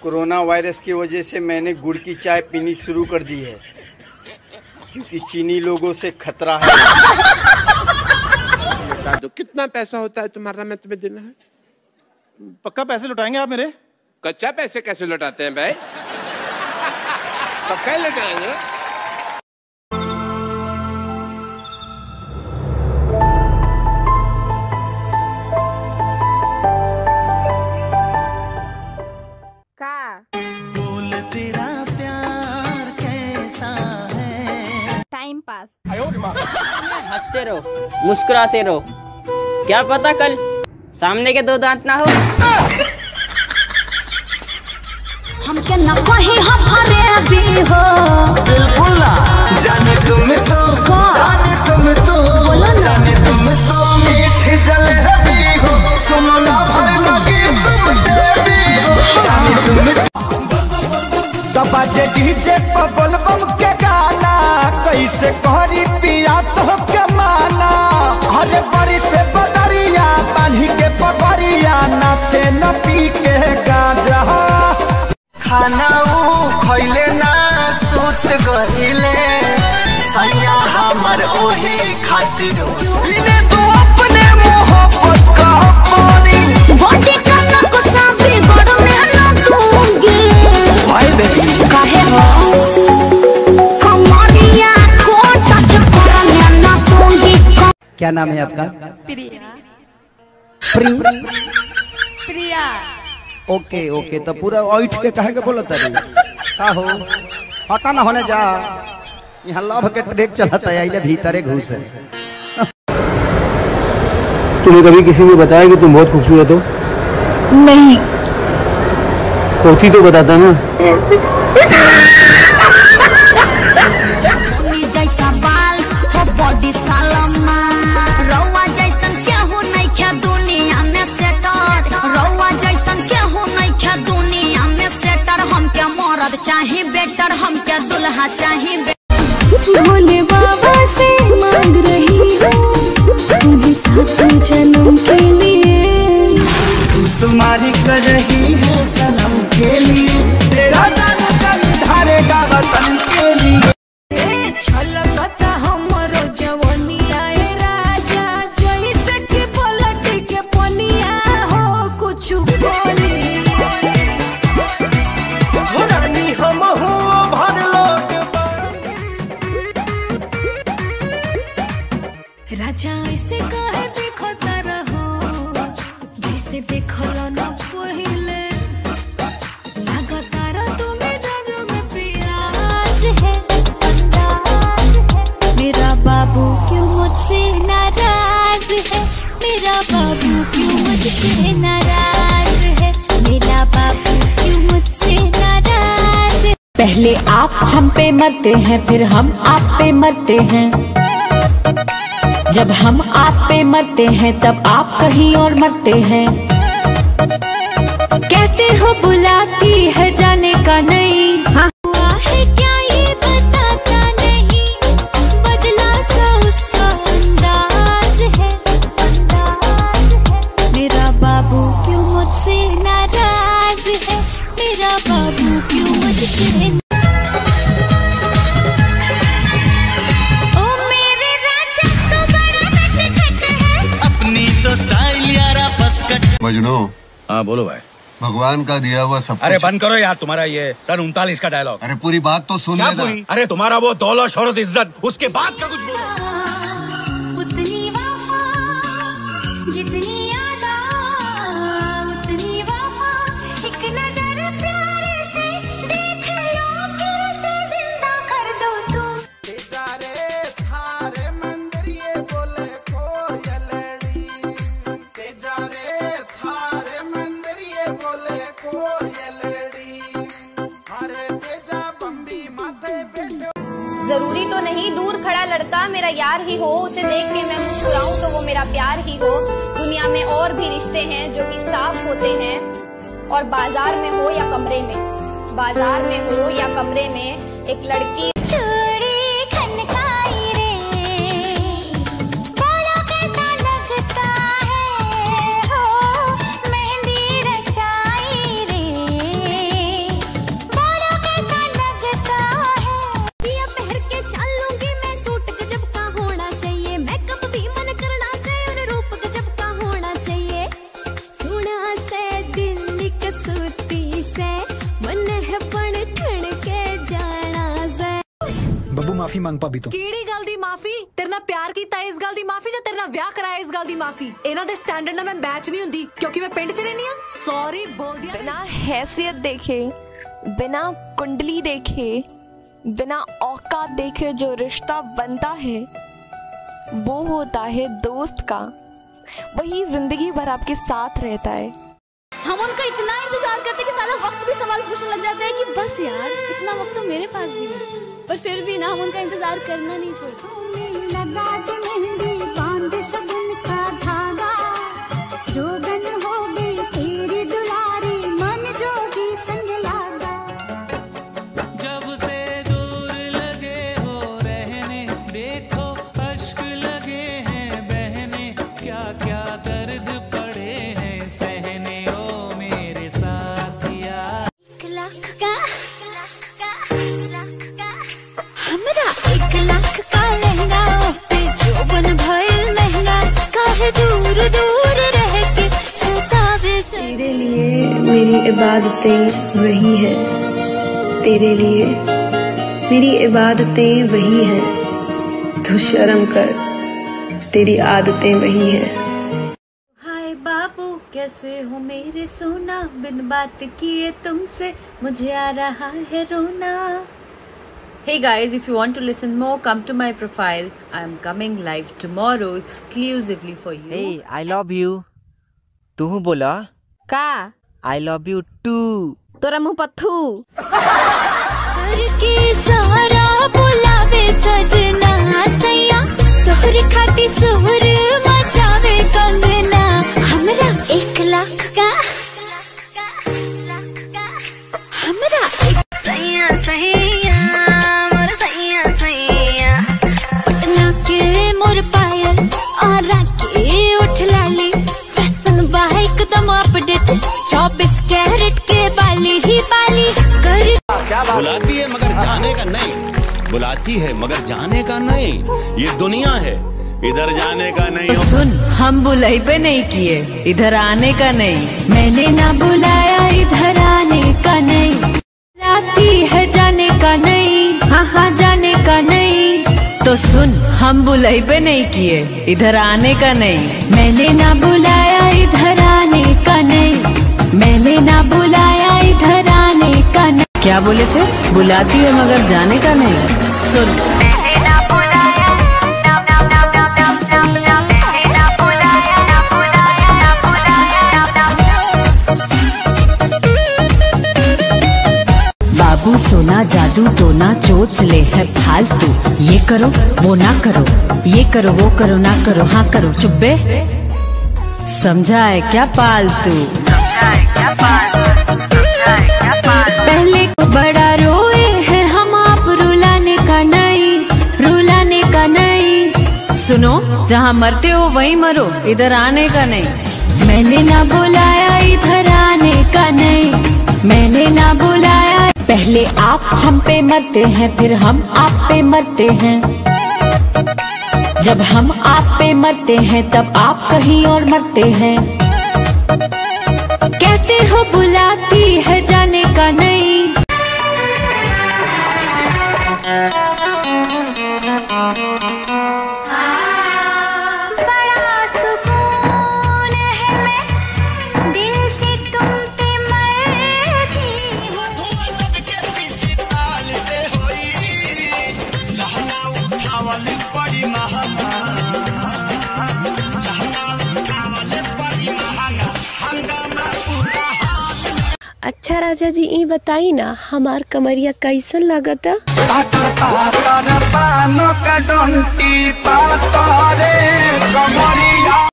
Corona virus की वजह से मैंने गुड़ की चाय पीनी शुरू कर दी है, क्योंकि चीनी लोगों से खतरा है। बता दो कितना पैसा होता है तुम्हारा, मैं तुम्हें देना है। पक्का पैसे लौटाएंगे आप मेरे? कच्चा पैसे कैसे लौटाते हैं भाई? पक्का लौटाएंगे। बोल तेरा प्यार कैसा है? Time pass. हंसते रहो, मुस्कुराते रहो, क्या पता कल सामने के दो दांत ना हो। हम क्या न कहीं हमारे भी हो, बिल्कुल ना जाने तुम तो मीठी जलेबी हो, सुनो ना भाई लगी तुम देवी हो, जाने तुम दबाजे डीजे पर बोलबम के गाना, कैसे कहरी पिया तो के माना, हरे बड़ी से बदरिया बांधी के पगड़िया, नाचे न पी के गाजा, खाना खैले ना सुत गईले, सैया हमर ओही खातिर तू अपने मोहब्बत का पानी बॉडी का ना गुस्सा भी गड़ने न दूंगी। भाई बेबी काहे हो कमरिया को टच करने न दूंगी। क्या नाम है आपका? प्रिया। प्रिया। ओके ओके, तो पूरा ऑइट के कहे के बोलत रे का हो? हटा ना होने जा, यहाँ लव के ट्रैक चलता है, आइले भीतरे घुस है। तुम्हें कभी किसी ने बताया कि तुम बहुत खूबसूरत हो? नहीं। होती तो बताता ना। जैसा बाल हो बॉडी सालमा, रौआ जैसन केहू नहीं क्या दुनिया में सेटर, रौआ जैसन केहू नहीं क्या दुनिया में सेटर, हम क्या मर्द चाहे बेटर, हम क्या दुल्हा चाहे भोले बाबा से मांग रही हूँ तुम्हें सातों जन्म के लिए, तू सुमारी कर रही है सनम के लिए, तेरा जान जल ढारेगा वतन के लिए। छलकता हमरो जवनिया ए राजा, जैसे कि पलटी के पनिया हो कुछ बोली। रानी हम हो भर लोट राजा ऐसे कहे देखता रहो, जैसे देखलो न पहिले, लगातार तुम्हें जो में प्यास है, अंदाज है। मेरा बाबू क्यों मुझसे नाराज है, मेरा बाबू क्यों मुझसे नाराज है, मेरा बाबू क्यों मुझसे नाराज है। पहले आप हम पे मरते हैं, फिर हम आप पे मरते हैं, जब हम आप पे मरते हैं तब आप कहीं और मरते हैं। कहते हो बुलाती है जाने का नहीं, हाँ हुआ है क्या ये बताता नहीं, बदला सा उसका अंदाज है, मेरा बाबू क्यों मुझसे नाराज है, मेरा बाबू क्यों मुझसे तो स्टाइल यारा बसकट। मजनू। हाँ बोलो भाई। भगवान का दिया हुआ सब अरे बंद करो यार तुम्हारा ये सन 39 का डायलॉग। अरे पूरी बात तो सुन लेना। अरे तुम्हारा वो दौलत शोहरत इज्जत, उसके बाद का कुछ बोलो। उतनी वफा जितनी यादा, उतनी वफा, एक नजर प्यारे से देख लो, फिर से जिंदा कर दो तुम। बेचारे थारे मंदिर ये बोले कोयलड़ी, बेचारे थारे मंदिर ये बोले कोयलड़ी, हरे तेजा बम्बी माथे पे। जरूरी तो नहीं दूर खड़ा लड़का मेरा यार ही हो, उसे देख के मैं मुस्कुराऊं तो वो मेरा प्यार ही हो। दुनिया में और भी रिश्ते हैं जो कि साफ होते हैं, और बाजार में हो या कमरे में, बाजार में हो या कमरे में एक लड़की चूड़ी खनकाई रे, बोलो कैसा लगता है हो, मेहंदी रचाई रे, माफी मांग पाबी तू ਕਿਹੜੀ ਗੱਲ ਦੀ ਮਾਫੀ? ਤੇਰੇ ਨਾਲ ਪਿਆਰ ਕੀਤਾ ਇਸ ਗੱਲ ਦੀ ਮਾਫੀ ਜਾਂ ਤੇਰੇ ਨਾਲ ਵਿਆਹ ਕਰਾਇਆ ਇਸ ਗੱਲ ਦੀ ਮਾਫੀ? ਇਹਨਾਂ ਦੇ ਸਟੈਂਡਰਡ ਨਾਲ ਮੈਂ ਮੈਚ ਨਹੀਂ ਹੁੰਦੀ ਕਿਉਂਕਿ ਮੈਂ ਪਿੰਡ 'ਚ ਰਹਿੰਦੀ ਆ। ਸੌਰੀ बोल दिया। बिना हैसियत देखे, बिना कुंडली देखे, बिना औकात देखे जो रिश्ता बनता है वो होता है दोस्त का। वही जिंदगी भर आपके साथ रहता है। हम उनका इतना इंतजार करते कि साला वक्त भी सवाल पूछने लग जाते हैं कि बस यार इतना वक्त तो मेरे पास भी नहीं, पर फिर भी ना हम उनका इंतजार करना नहीं छोड़ते। लगा दे मेहंदी बांध शगुन का धागा, जोगन हो गई तेरी दुलारी मन जोगी संग लागा। जब से दूर लगे हो रहने, देखो अश्क लगे हैं बहने, क्या क्या दर्द पड़े हैं सहने ओ मेरे साथिया। 1 लाख का हमरा 1 लाख का लहंगा पे जोबन भइल महंगा, काहे दूर दूर रह के सुतावे। तेरे लिए मेरी इबादतें वही है, तेरे लिए मेरी इबादतें वही है, तो शर्म कर तेरी आदतें वही है। हाय बाबू कैसे हो मेरे सोना, बिन बात किए तुमसे मुझे आ रहा है रोना। Hey guys, if you want to listen more, come to my profile. I am coming live tomorrow exclusively for you. Hey, I love you. तू बोला का I love you too. तोरा मुंह पत्थू करके सारा बुलावे सजना सैया, तोहरी खाती सुर मचावे कंगना। हमरा 1 लाख का हमरा सैया सैया मोर सैया सैया, पटना के मोर पायल और के उठ लाली, फैशन बा एकदम अपडेट, 24 कैरेट के बाली ही बाली कर। बुलाती है मगर जाने का नहीं, बुलाती है मगर जाने का नहीं। ये दुनिया है, इधर जाने का नहीं। तो सुन, हम बुलाई पे नहीं किए, इधर आने का नहीं। मैंने ना बुलाया इधर आने का नहीं, बुलाती है जाने का नहीं, हाँ हाँ जाने का नहीं। तो सुन, हम बुलाई पे नहीं किए, इधर आने का नहीं। मैंने ना बुलाया इधर आने का नहीं, मैंने ना बुलाया इधर आने का नहीं। क्या बोले थे? बुलाती है मगर जाने का नहीं। सुन, बाबू सोना जादू टोना चोच ले है फालतू, ये करो वो ना करो, ये करो वो करो ना करो, हाँ करो चुप्पे। समझा है क्या पालतू? पहले बड़ा रोए हैं हम, आप रुलाने का नहीं, रुलाने का नहीं। सुनो, जहाँ मरते हो वहीं मरो, इधर आने का नहीं। मैंने ना बुलाया इधर आने का नहीं, मैंने ना बुलाया। पहले आप हम पे मरते हैं, फिर हम आप पे मरते हैं। जब हम आप पे मरते हैं तब आप कहीं और मरते हैं। कहते हो बुलाती है जाने का नहीं। बड़ा सुकून है, मैं दिल से तुम पे मरती हूँ। अच्छा राजा जी ई बताई ना, हमार कमरिया कैसन लागता? पातर पातर पानो का डंटी पातरे कमरिया।